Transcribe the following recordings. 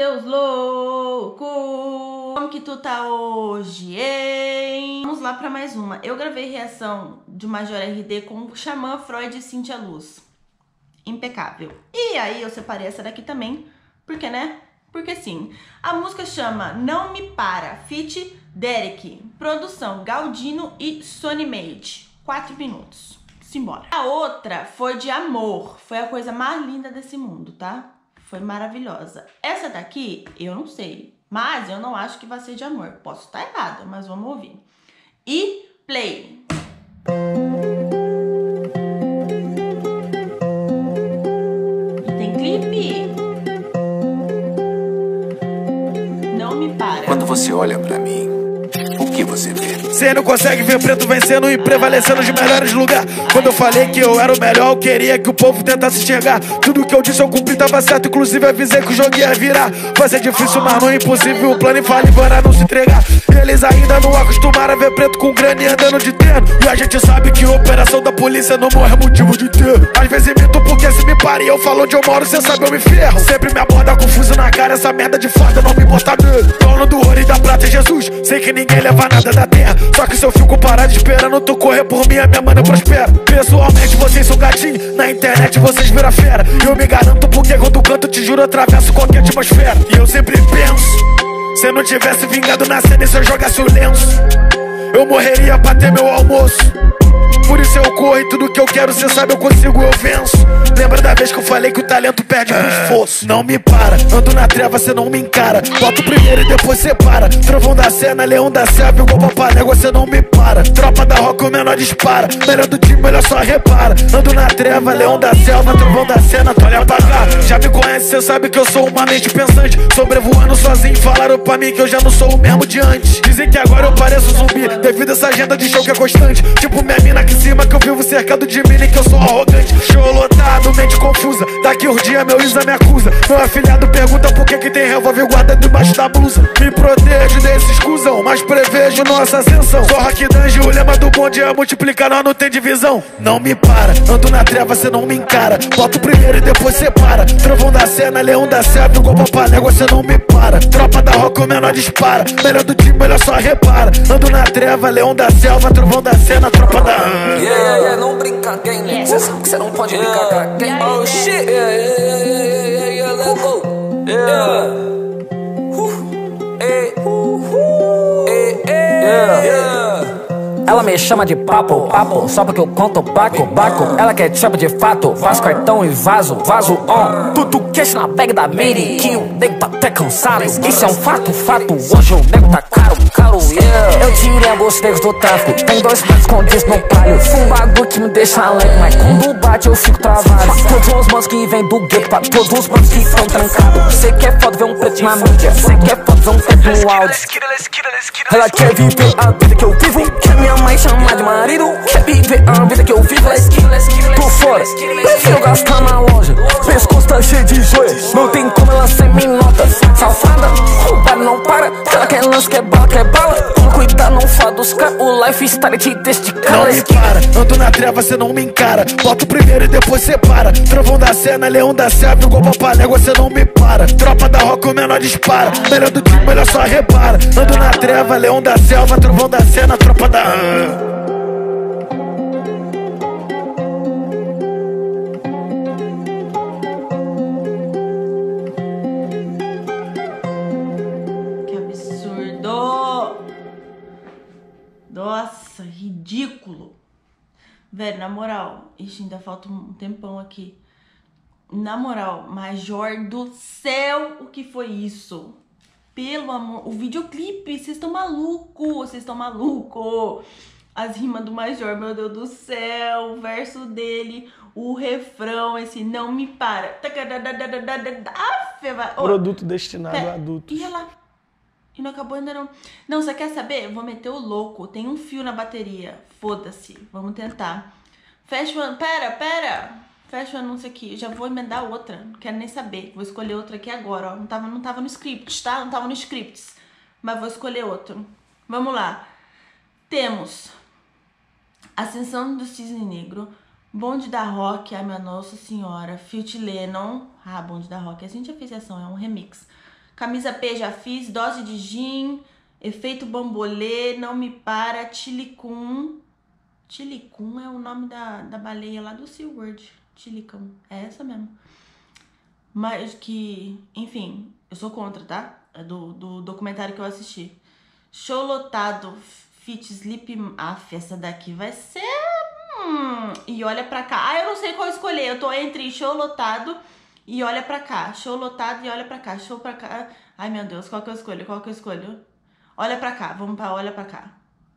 seus loucos! Como que tu tá hoje, hein? Vamos lá pra mais uma. Eu gravei reação de Major RD com Xamã, Freud e Cintia Luz. Impecável. E aí eu separei essa daqui também, porque, né? Porque sim. A música chama Não Me Para, feat. Derek. Produção Galdino e Sony Made. 4 minutos. Simbora. A outra foi de amor. Foi a coisa mais linda desse mundo, tá? Foi maravilhosa. Essa daqui, eu não sei. Mas eu não acho que vai ser de amor. Posso estar errada, mas vamos ouvir. E play. E tem clipe. Não me para. Quando você olha pra mim, o que você vê? Cê não consegue ver preto vencendo e prevalecendo os melhores lugares. Quando eu falei que eu era o melhor, eu queria que o povo tentasse enxergar. Tudo que eu disse eu cumpri, tava certo. Inclusive avisei que o jogo ia virar. Vai ser difícil, mas não é impossível. O plano infalível era não se entregar. Eles ainda não acostumaram a ver preto com grana e andando de terno. E a gente sabe que operação da polícia não morre motivo de ter. Às vezes imito porque se me pare eu falo onde eu moro, cê sabe eu me ferro. Sempre me aborda confuso na cara, essa merda de foda não me bota medo. Dono do ouro e da prata é Jesus, sei que ninguém leva nada da terra. Só que se eu fico parado esperando tu correr por mim, a minha mana prospera. Pessoalmente vocês são gatinho, na internet vocês viram fera. E eu me garanto porque quando canto, te juro, atravesso qualquer atmosfera. E eu sempre penso, se eu não tivesse vingado na cena e se eu jogasse o lenço, eu morreria pra ter meu almoço. Por isso eu corro e tudo que eu quero, cê sabe, eu consigo, eu venço. Lembra da vez que eu falei que o talento perde pro esforço? Não me para, ando na treva, cê não me encara. Bota o primeiro e depois cê para. Trovão da cena, leão da selva, igual papanégua, cê não me para. Tropa da rock, o menor dispara. Melhor do time, melhor só repara. Ando na treva, leão da selva, trovão da cena, tu olha pra cá. Já me conhece, cê sabe que eu sou uma mente pensante. Sobrevoando sozinho, falaram pra mim que eu já não sou o mesmo de antes. Dizem que agora eu pareço zumbi, devido a essa agenda de show que é constante. Tipo minha mina aqui em cima, que eu vivo cercado de mim e que eu sou arrogante. Show lotado, mente confusa. Daqui uns dias meu Isa me acusa. Meu afilhado pergunta por que tem revólver guardado debaixo da blusa. Me protejo desses cuzão, mas prevejo nossa ascensão. Sou rock dungeon, o lema do bonde é multiplicar, nós não tem divisão. Não me para, ando na treva, cê não me encara. Bota o primeiro e depois cê para. Trovão da cena, leão da selva, igual papanégua, cê não me para. Tropa da rock, o menor dispara. Melhor do time, melhor só repara. Ando na treva, leão da selva, trovão da cena, tropa da... Yeah, não brinca, gang. Cê sabe que cê não pode brincar com a gang. Oh shit, yeah, let's go. Ela me chama de papo, só porque eu conto baco. Ela quer chama de fato, faz cartão e vaso on. Tudo queixo na bag da Miri, que o nego tá até cansado. Isso é um fato, hoje o nego tá caro, yeah. Eu tirei alguns negros do tráfico, tem 2 pratos escondidos no palio. Um bagulho que me deixa alegre, mas quando bate eu fico travado. Todos os manos que vêm do gueto, pra todos os manos que estão trancados. Cê quer foto ver um preto na mídia, cê quer foto ver um preto no áudio. Ela quer viver a vida que eu vivo, quer minha mãe chamar de marido, quer viver a vida que eu vivo. Por fora, prefiro gastar na loja, pescoço tá cheio de joia, não tem como ela ser minota. Safada, o bar não para, ela quer lance, quer bala. Toma cuidado, não fala dos caras, o lifestyle te deixa de cara. Não me para, ando na treva, cê não me encara. Bota o primeiro e depois cê para. Trovão da cena, leão da selva, igual papanégua, cê não me para. Tropa da rock, o menor dispara. Melhor do time, melhor só repara. Ando na treva, leão da selva, trovão da cena, tropa da... Que absurdo! Nossa, ridículo! Velho, na moral, ixi, ainda falta um tempão aqui. Na moral, Major do céu, o que foi isso? Pelo amor... O videoclipe, vocês estão malucos, As rimas do Major, meu Deus do céu, o verso dele, o refrão, esse não me para. Produto destinado a adultos. E lá. E não acabou ainda não. Não, você quer saber? Vou meter o louco. Tem um fio na bateria. Foda-se. Vamos tentar. Fecha o anúncio. Pera. Fecha o anúncio aqui. Já vou emendar outra. Não quero nem saber. Vou escolher outra aqui agora, ó. Não tava no script, tá? Não tava no scripts. Mas vou escolher outro. Vamos lá. Temos Ascensão do Cisne Negro, Bonde da Rock, ai minha Nossa Senhora, Filth Lennon, Bonde da Rock, a gente já fez essa, é um remix. Camisa P já fiz, dose de gin, efeito bambolê, não me para, Tilicum. Tilicum é o nome da baleia lá do SeaWorld. Tilicum, é essa mesmo. Mas que, enfim, eu sou contra, tá? É do documentário que eu assisti. Show lotado, Fit Sleep. Essa daqui vai ser... E olha pra cá. Eu não sei qual escolher. Eu tô entre show lotado e olha pra cá. Show lotado e olha pra cá. Show pra cá. Ai, meu Deus, qual que eu escolho? Qual que eu escolho? Olha pra cá. Vamos pra olha pra cá.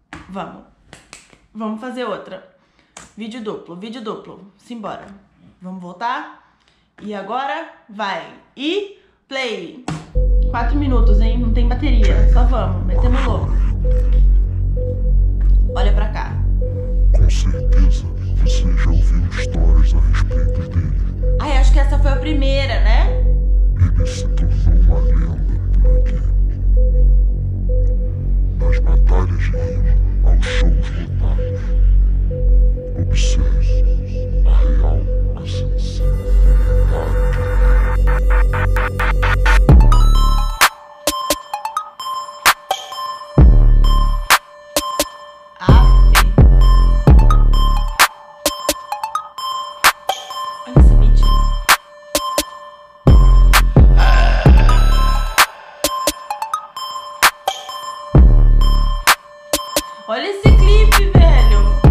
Vamos fazer outra. Vídeo duplo. Simbora. Vamos voltar. E agora vai. E play. 4 minutos, hein? Não tem bateria. Só vamos. Metendo louco. Olha pra cá. Com certeza você já ouviu histórias a respeito dele. Ai, acho que essa foi a primeira, né? Ele se tornou uma lenda por aqui. Das batalhas de rima aos shows lotados. Observe a real presença do lendário. Olha esse beat. Olha esse clipe, velho.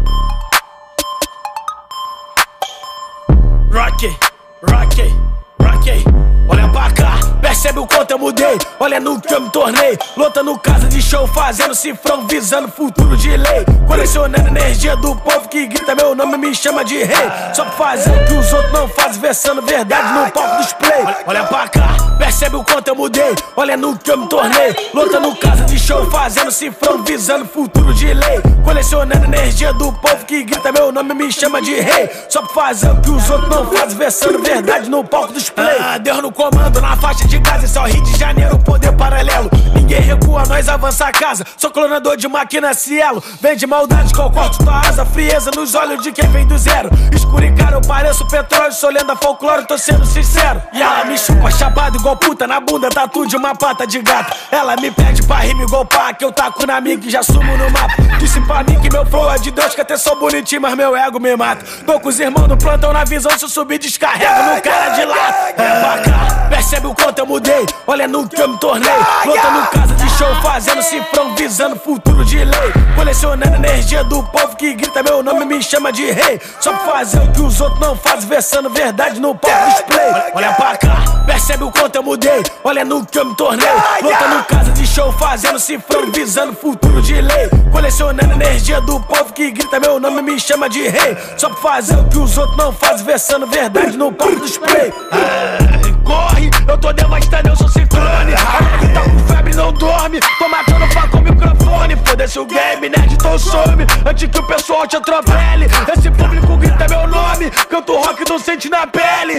Rocky, olha pra cá, percebe o quanto eu mudei. Olha no que eu me tornei, lotando casa de show, fazendo cifrão, visando futuro de lei. Colecionando energia do povo que grita meu nome, me chama de rei. Só pra fazer o que os outros não fazem, versando verdade no palco dos play. Olha pra cá, percebe o quanto eu mudei. Olha no que eu me tornei, lotando casa de show, fazendo cifrão, visando futuro de lei. Colecionando energia do povo que grita meu nome, me chama de rei. Só pra fazer o que os outros não fazem, versando verdade no palco dos play. Deus no comando, na faixa de Gaza, esse é o Rio de Janeiro, poder paralelo. Ninguém recua, nós avança a casa. Sou clonador de máquina Cielo. Vem de maldade que eu corto tua asa. Frieza nos olhos de quem vem do zero. Escuro e caro, eu pareço petróleo. Sou lenda folclore, tô sendo sincero. E ela me chupa chapado igual puta. Na bunda tatu de uma pata de gato. Ela me pede pra rima igual pá, que eu taco na mica e já sumo no mapa. Disse pra mim que meu flow é de Deus, que até sou bonitinho, mas meu ego me mata. Tô com os irmãos no plantão na visão, se eu subir descarrego no cara de lá. É pra cá, percebe o quanto eu mudei. Olha no que eu me tornei, lotando casa de show, fazendo cifrão, visando futuro de lei. Colecionando energia do povo que grita meu nome, me chama de rei. Só pra fazer o que os outros não fazem, versando verdade no palco display. Olha pra cá, percebe o quanto eu mudei. Olha no que eu me tornei, lotando casa de show, fazendo cifrão, visando futuro de lei. Colecionando energia do povo que grita meu nome, me chama de rei. Só pra fazer o que os outros não fazem, versando verdade no palco display. Corre, eu tô devastado, eu sou ciclone. A neve tá com febre, não dorme. Tô matando pá com o microfone. Foda-se o game, nerd, então some. Antes que o pessoal te atropele. Esse público grita meu nome. Canto rock, não sente na pele.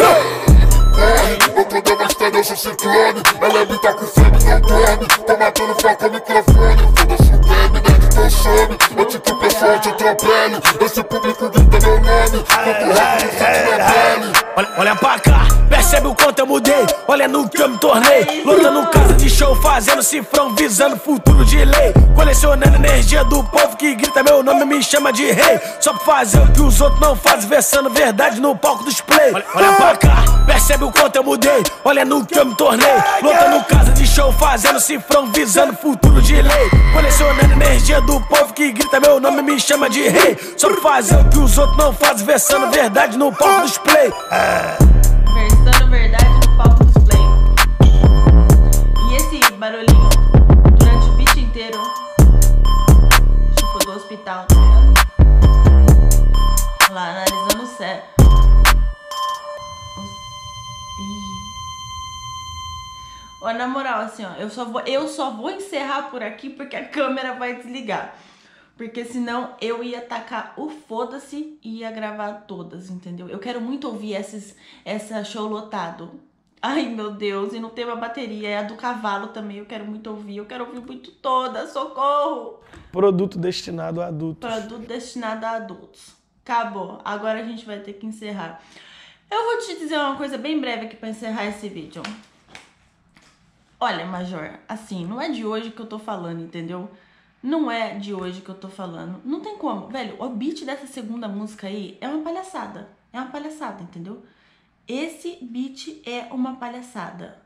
Corre, eu tô devastado, eu sou ciclone. A neve tá com febre, não dorme. Tô matando pá com o microfone. Foda-se o game, nerd, então some. Antes que o pessoal te atropele. Esse público grita meu nome. Canto rock, não sente na pele. Olha pra cá, percebe o quanto eu mudei. Olha no que eu me tornei, lotando casa de show, fazendo cifrão, visando futuro de lei. Colecionando energia do povo que grita meu nome, me chama de rei. Só pra fazer o que os outros não fazem, versando verdade no palco dos play. Olha pra cá, percebe o quanto eu mudei. Olha no que eu me tornei, lotando casa de show, fazendo cifrão, visando futuro de lei. Colecionando energia do povo que grita meu nome, me chama de rei. Só pra fazer o que os outros não fazem, versando verdade no palco dos play. Versando verdade no palco dos play. E esse barulhinho durante o beat inteiro, tipo do hospital, tá ligado? Lá analisando o céu. Ó, na moral, assim, ó, eu só vou encerrar por aqui porque a câmera vai desligar. Porque senão eu ia tacar o foda-se e ia gravar todas, entendeu? Eu quero muito ouvir essa show lotado. Ai, meu Deus, e não tem uma bateria. É a do cavalo também, eu quero muito ouvir. Eu quero ouvir muito toda, socorro! Produto destinado a adultos. Produto destinado a adultos. Acabou, agora a gente vai ter que encerrar. Eu vou te dizer uma coisa bem breve aqui pra encerrar esse vídeo. Olha, Major, assim, não é de hoje que eu tô falando, entendeu? Não é de hoje que eu tô falando. Não tem como. Velho, o beat dessa segunda música aí é uma palhaçada. É uma palhaçada, entendeu? Esse beat é uma palhaçada.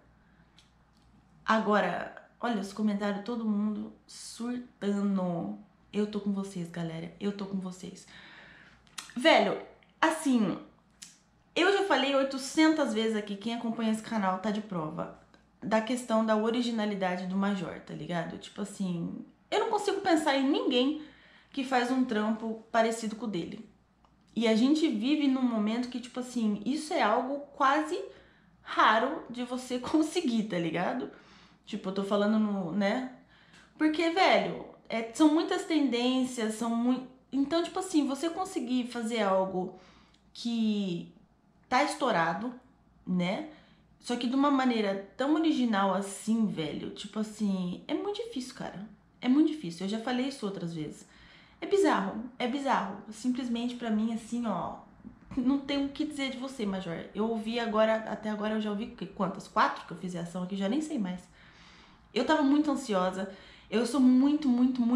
Agora, olha os comentários, todo mundo surtando. Eu tô com vocês, galera. Eu tô com vocês. Velho, assim, eu já falei 800 vezes aqui, quem acompanha esse canal tá de prova, da questão da originalidade do Major, tá ligado? Tipo assim, eu não consigo pensar em ninguém que faz um trampo parecido com o dele. E a gente vive num momento que, tipo assim, isso é algo quase raro de você conseguir, tá ligado? Tipo, eu tô falando no, né? Porque, velho, são muitas tendências, Então, tipo assim, você conseguir fazer algo que tá estourado, né? Só que de uma maneira tão original assim, velho, tipo assim, é muito difícil, cara. É muito difícil, eu já falei isso outras vezes. É bizarro. Simplesmente pra mim, assim, ó, não tem o que dizer de você, Major. Eu ouvi agora, até agora eu já ouvi quantas? 4 que eu fiz a ação aqui, já nem sei mais. Eu tava muito ansiosa. Eu sou muito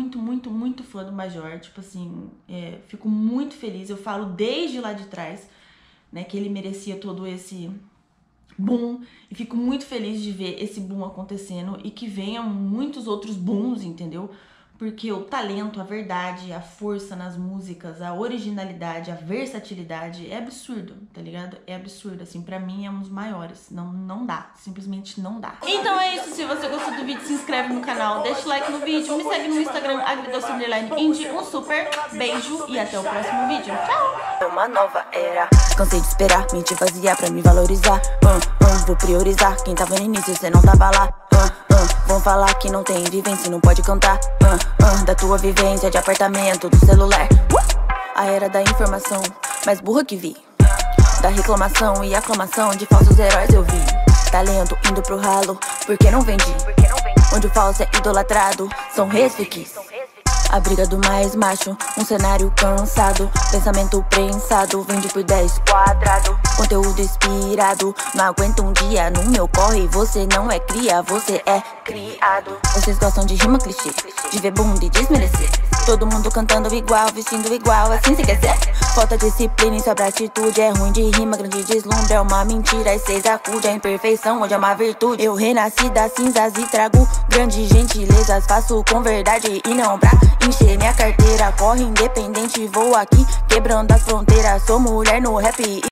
fã do Major. Tipo assim, fico muito feliz. Eu falo desde lá de trás, né, que ele merecia todo esse boom. E fico muito feliz de ver esse boom acontecendo e que venham muitos outros booms, entendeu? Porque o talento, a verdade, a força nas músicas, a originalidade, a versatilidade é absurdo, tá ligado? É absurdo, assim, pra mim é um dos maiores. Não dá, simplesmente não dá. Então é isso, se você gostou do vídeo, se inscreve no canal, deixa o like no vídeo, me segue no Instagram, agridoce_indie. Um super beijo e até o próximo vídeo. Tchau! Uma nova era. Cansei de esperar, mentir vazia pra me valorizar. Vou priorizar, quem tava no início, cê não tava lá. Vão falar que não tem vivência, não pode cantar. Da tua vivência de apartamento, do celular. A era da informação, mais burra que vi. Da reclamação e aclamação de falsos heróis eu vi. Talento indo pro ralo, porque não vendi. Onde o falso é idolatrado, são resfiques. A briga do mais macho, um cenário cansado. Pensamento prensado, vende por 10 quadrado. Conteúdo inspirado, não aguenta um dia no meu corre. Você não é cria, você é criado. Vocês gostam de rima clichê, de ver bunda e desmerecer. Todo mundo cantando igual, vestindo igual, assim se quer ser. Falta disciplina e sobra atitude, é ruim de rima, grande deslumbre. É uma mentira e cês acude a imperfeição, onde é uma virtude. Eu renasci das cinzas e trago grandes gentilezas. Faço com verdade e não pra encher minha carteira. Corre independente, vou aqui quebrando as fronteiras. Sou mulher no rap.